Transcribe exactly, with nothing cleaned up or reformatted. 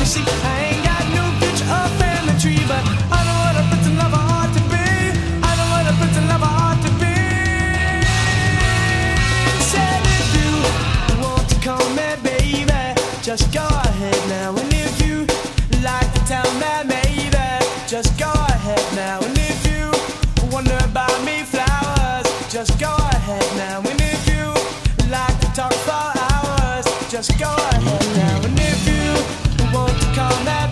see, I ain't got no picture or family tree, but I know what a prince and lover ought to be. I know what a prince and lover ought to be. Said if you want to call me baby, just go ahead now. And if you like to tell me maybe, just go ahead now. And if you wonder about me flowers, just go ahead now. And if you like to talk for hours, just go ahead now. And if you want to call me